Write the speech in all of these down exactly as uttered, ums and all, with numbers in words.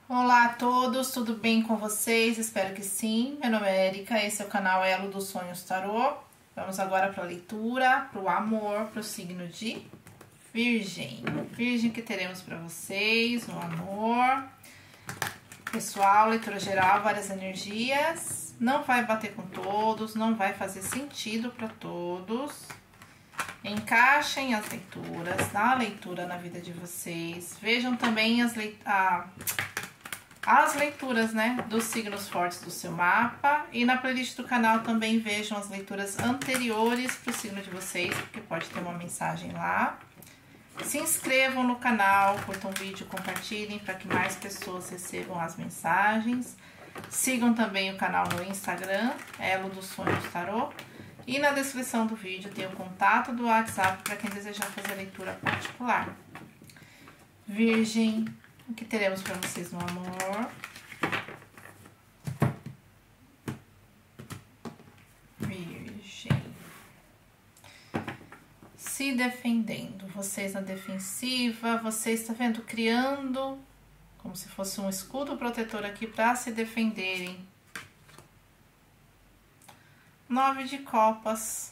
Olá a todos, tudo bem com vocês? Espero que sim. Meu nome é Erika, esse é o canal Elo dos Sonhos Tarô. Vamos agora para a leitura, para o amor, para o signo de Virgem. Virgem que teremos para vocês no amor. Pessoal, leitura geral, várias energias. Não vai bater com todos, não vai fazer sentido para todos. Encaixem as leituras, dá a leitura na vida de vocês. Vejam também as leituras... as leituras, né, dos signos fortes do seu mapa. E na playlist do canal também vejam as leituras anteriores para o signo de vocês, porque pode ter uma mensagem lá. Se inscrevam no canal, curtam o vídeo, compartilhem para que mais pessoas recebam as mensagens. Sigam também o canal no Instagram, Elo dos Sonhos Tarô. E na descrição do vídeo tem o contato do WhatsApp para quem desejar fazer leitura particular. Virgem, o que teremos para vocês no amor? Virgem. Se defendendo. Vocês na defensiva. Vocês, tá vendo? Criando como se fosse um escudo protetor aqui para se defenderem. Nove de copas.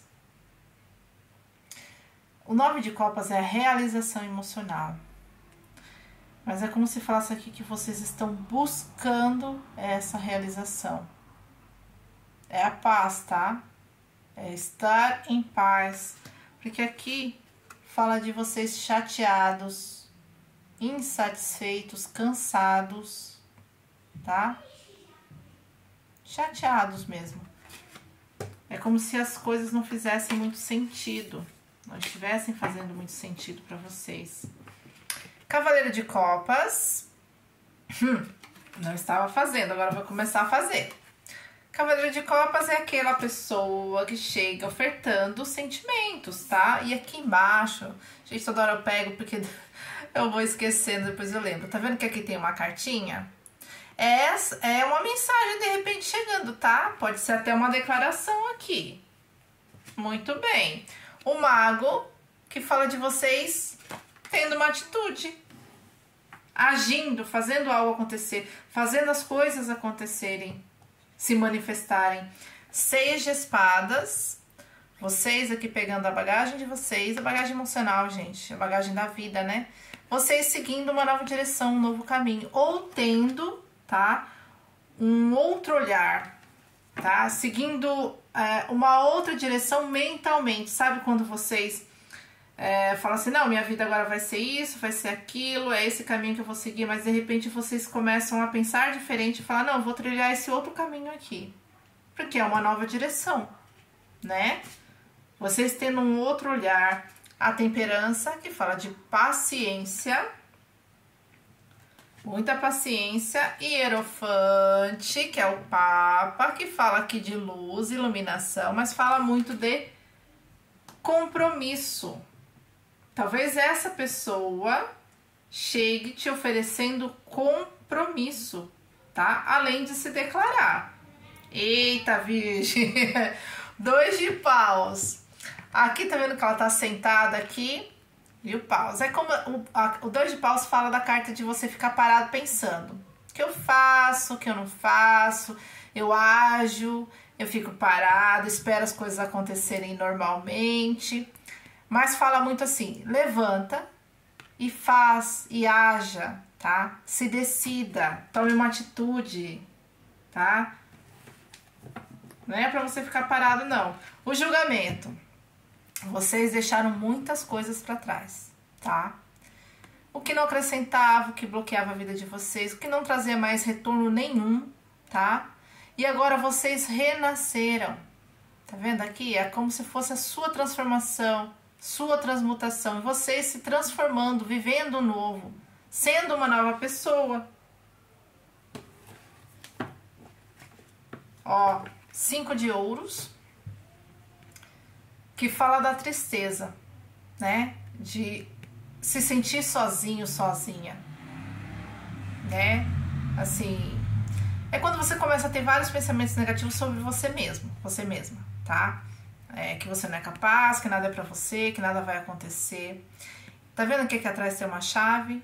O nove de copas é a realização emocional. Mas é como se falasse aqui que vocês estão buscando essa realização. É a paz, tá? É estar em paz. Porque aqui fala de vocês chateados, insatisfeitos, cansados, tá? Chateados mesmo. É como se as coisas não fizessem muito sentido. Não estivessem fazendo muito sentido para vocês. Cavaleiro de Copas, hum, não estava fazendo, agora vou começar a fazer. Cavaleiro de Copas é aquela pessoa que chega ofertando sentimentos, tá? E aqui embaixo, gente, toda hora eu pego porque eu vou esquecendo, depois eu lembro. Tá vendo que aqui tem uma cartinha? Essa é uma mensagem de repente chegando, tá? Pode ser até uma declaração aqui. Muito bem. O Mago, que fala de vocês tendo uma atitude, agindo, fazendo algo acontecer, fazendo as coisas acontecerem, se manifestarem. Seis de espadas, vocês aqui pegando a bagagem de vocês, a bagagem emocional, gente, a bagagem da vida, né? Vocês seguindo uma nova direção, um novo caminho, ou tendo, tá, um outro olhar, tá? Seguindo é, uma outra direção mentalmente, sabe quando vocês É, fala assim, não, minha vida agora vai ser isso, vai ser aquilo, é esse caminho que eu vou seguir, mas de repente vocês começam a pensar diferente e falar, não, eu vou trilhar esse outro caminho aqui, porque é uma nova direção, né? Vocês tendo um outro olhar, a temperança, que fala de paciência, muita paciência, e Hierofante, que é o Papa, que fala aqui de luz, iluminação, mas fala muito de compromisso. Talvez essa pessoa chegue te oferecendo compromisso, tá? Além de se declarar. Eita, Virgem! Dois de paus. Aqui tá vendo que ela tá sentada aqui. E o paus. É como o, a, o dois de paus fala da carta de você ficar parado pensando. O que eu faço, o que eu não faço, eu ajo, eu fico parado, espero as coisas acontecerem normalmente. Mas fala muito assim, levanta e faz e haja, tá? Se decida, tome uma atitude, tá? Não é pra você ficar parado, não. O julgamento. Vocês deixaram muitas coisas pra trás, tá? O que não acrescentava, o que bloqueava a vida de vocês, o que não trazia mais retorno nenhum, tá? E agora vocês renasceram. Tá vendo aqui? É como se fosse a sua transformação, sua transmutação, vocês se transformando, vivendo o novo, sendo uma nova pessoa. Ó, cinco de ouros, que fala da tristeza, né? De se sentir sozinho, sozinha, né? Assim, é quando você começa a ter vários pensamentos negativos sobre você mesmo, você mesma, tá? É, que você não é capaz, que nada é pra você, que nada vai acontecer. Tá vendo que aqui atrás tem uma chave?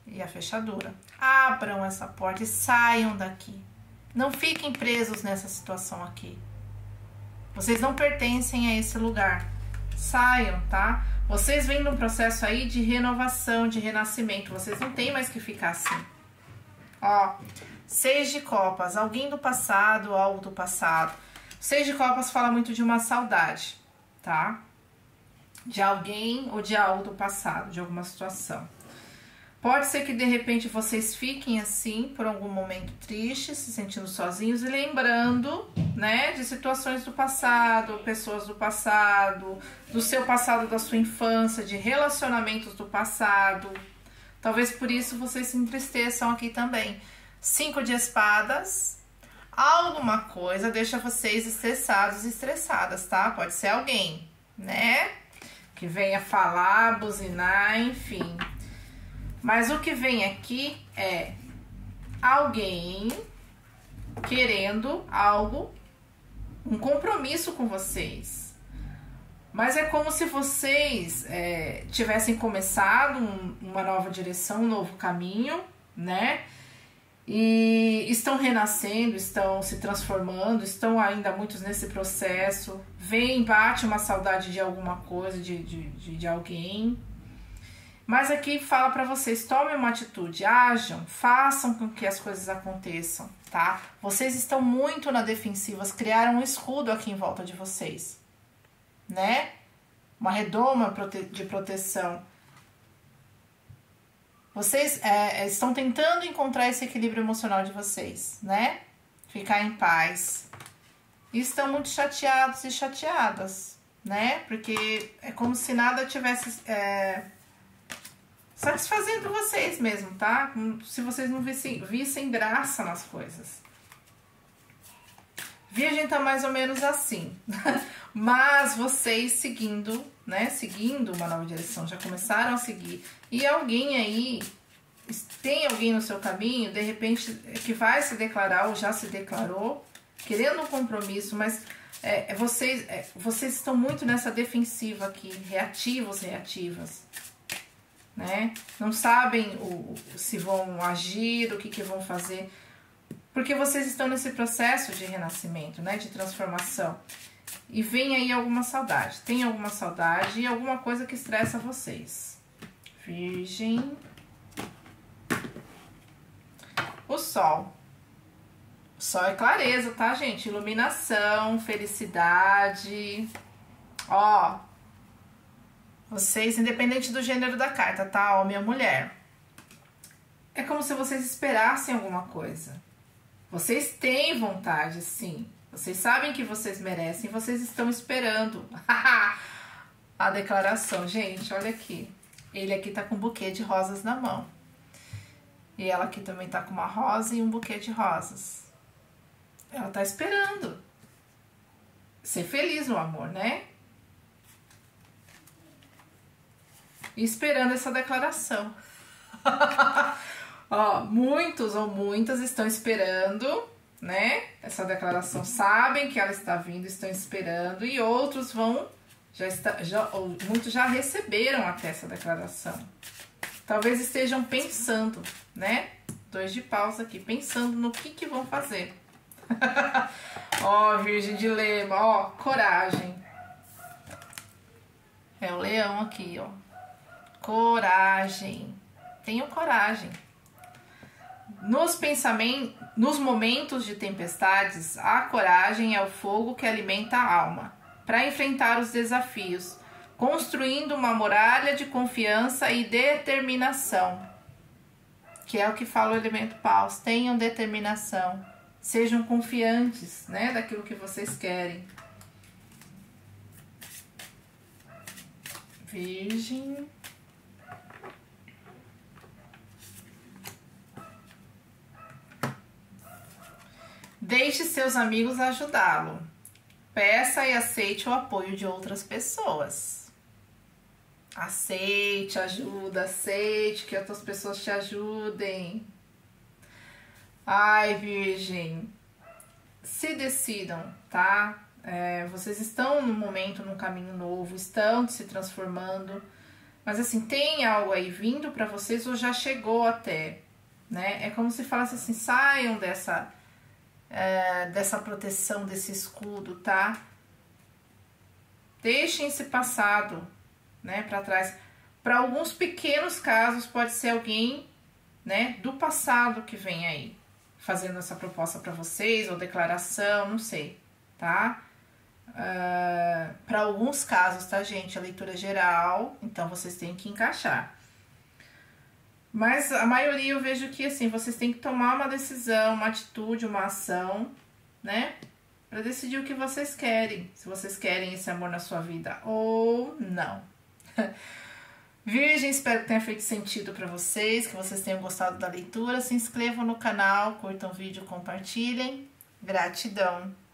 e a fechadura. Abram essa porta e saiam daqui. Não fiquem presos nessa situação aqui. Vocês não pertencem a esse lugar. Saiam, tá? Vocês vêm num processo aí de renovação, de renascimento. Vocês não têm mais que ficar assim. Ó, seis de copas. Alguém do passado, algo do passado. Seis de copas fala muito de uma saudade, tá? De alguém ou de algo do passado, de alguma situação. Pode ser que de repente vocês fiquem assim por algum momento triste, se sentindo sozinhos e lembrando, né, de situações do passado, pessoas do passado, do seu passado, da sua infância, de relacionamentos do passado. Talvez por isso vocês se entristeçam aqui também. Cinco de espadas. Alguma coisa deixa vocês estressados e estressadas, tá? Pode ser alguém, né, que venha falar, buzinar, enfim. Mas o que vem aqui é alguém querendo algo, um compromisso com vocês. Mas é como se vocês é, tivessem começado um, uma nova direção, um novo caminho, né? E estão renascendo, estão se transformando, estão ainda muitos nesse processo. Vem, bate uma saudade de alguma coisa, de, de, de, de alguém. Mas aqui fala para vocês, tomem uma atitude, ajam, façam com que as coisas aconteçam, tá? Vocês estão muito na defensiva, criaram um escudo aqui em volta de vocês, né? Uma redoma de proteção. Vocês é, estão tentando encontrar esse equilíbrio emocional de vocês, né? Ficar em paz. E estão muito chateados e chateadas, né? Porque é como se nada tivesse... É, satisfazendo vocês mesmo, tá? Se vocês não vissem, vissem graça nas coisas. Virgem tá mais ou menos assim. Mas vocês seguindo, né? Seguindo uma nova direção, já começaram a seguir. E alguém aí, tem alguém no seu caminho, de repente, que vai se declarar ou já se declarou, querendo um compromisso, mas é, vocês, é, vocês estão muito nessa defensiva aqui, reativos, reativas. Né? Não sabem o, se vão agir, o que, que vão fazer, porque vocês estão nesse processo de renascimento, né? De transformação. E vem aí alguma saudade, tem alguma saudade e alguma coisa que estressa vocês. Virgem. O sol. O sol é clareza, tá, gente? Iluminação, felicidade. Ó. Vocês, independente do gênero da carta, tá? Homem ou mulher. É como se vocês esperassem alguma coisa. Vocês têm vontade, sim. Vocês sabem que vocês merecem, vocês estão esperando. A declaração. Gente, olha aqui. Ele aqui tá com um buquê de rosas na mão. E ela aqui também tá com uma rosa e um buquê de rosas. Ela tá esperando ser feliz no amor, né? E esperando essa declaração. Ó, muitos ou muitas estão esperando, né? Essa declaração, sabem que ela está vindo, estão esperando. E outros vão, já está, já, ou muitos já receberam até essa declaração. Talvez estejam pensando, né? Dois de paus aqui, pensando no que, que vão fazer. Ó, Virgem de Lema, ó, coragem. É o leão aqui, ó. Coragem. Tenham coragem. Nos pensamentos, nos momentos de tempestades, a coragem é o fogo que alimenta a alma para enfrentar os desafios, construindo uma muralha de confiança e determinação, que é o que fala o elemento paus. Tenham determinação, sejam confiantes, né, daquilo que vocês querem. Virgem. Deixe seus amigos ajudá-lo. Peça e aceite o apoio de outras pessoas. Aceite, ajuda, aceite que outras pessoas te ajudem. Ai, Virgem, se decidam, tá? É, vocês estão no momento, num caminho novo, estão se transformando. Mas assim, tem algo aí vindo para vocês ou já chegou até, né? É como se falasse assim, saiam dessa, é, dessa proteção, desse escudo, tá? Deixem esse passado, né, para trás. Para alguns pequenos casos, pode ser alguém, né, do passado que vem aí, fazendo essa proposta para vocês, ou declaração, não sei, tá? Uh, para alguns casos, tá, gente? A leitura é geral, então vocês têm que encaixar. Mas a maioria eu vejo que, assim, vocês têm que tomar uma decisão, uma atitude, uma ação, né? Para decidir o que vocês querem. Se vocês querem esse amor na sua vida ou não. Virgem, espero que tenha feito sentido para vocês, que vocês tenham gostado da leitura. Se inscrevam no canal, curtam o vídeo, compartilhem. Gratidão!